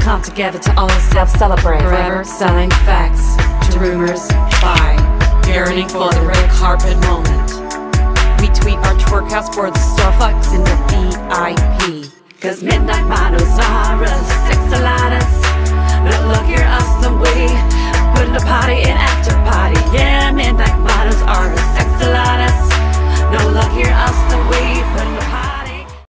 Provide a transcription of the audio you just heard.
come together to all self-celebrate. Forever selling facts to rumors by yearning for the red carpet moment. We tweet our twerk house for the Starbucks in the VIP. Cause midnight models are us, sex a lot us. But look, you're awesome, we putting a party in after party.